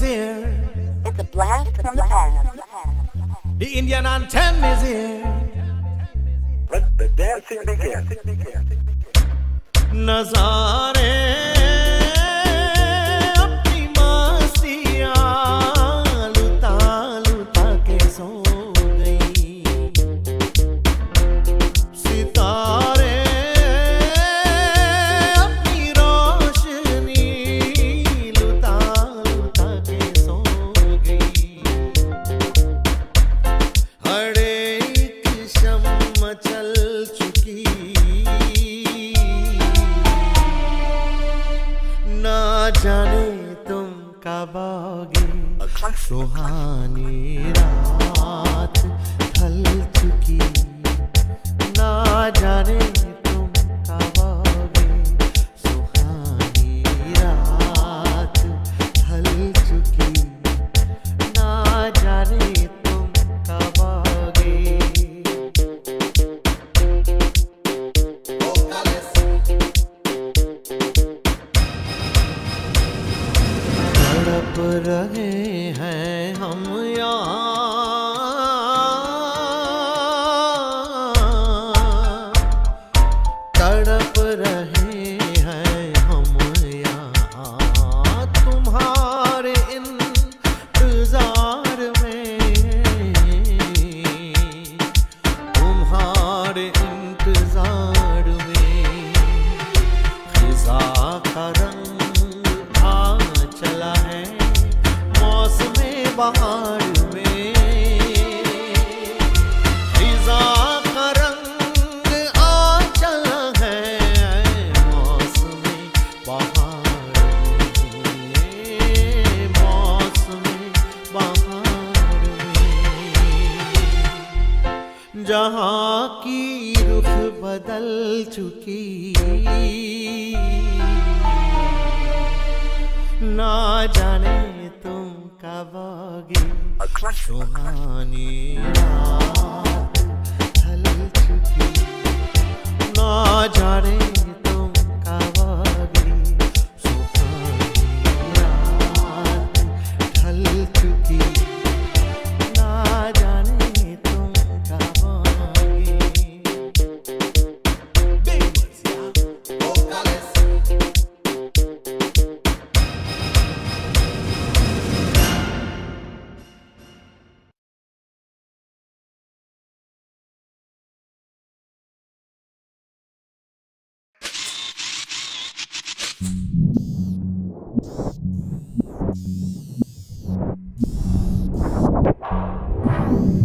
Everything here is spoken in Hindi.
here. It's a blast from the past. The Indian anthem is here. Let the dancing begin. नज़ारे अपनी मस्तियाँ लुटा लुटा के सो गई। सितारे अपनी रोशनी लुटा लुटा के सो गई। हर एक शम्मा चल चुकी, ना जाने तुम कब आओगे। सुहानी रात ढल चुकी, ना जाने तुम कब आओगे। सुहानी रात ढल चुकी, ना जाने तुम कब आओगे। तड़प रहे हैं हम यहाँ, तड़प रहे हैं हम यहाँ तुम्हारे इंतजार में, तुम्हारे इंतजार में। खिज़ा का रंग चला है मौसमे बहार में, खिज़ा का रंग आ चला है मौसमे बहार में, मौसमे बहार में। जहाँ की रुख बदल चुकी, ना जाने तुम कब आओगे। सुहानी रात ढल चुकी, ना जाने तुम कब आओगे। सुहानी रात ढल चुकी, ना जाने तुम कब आओगे। Thank you.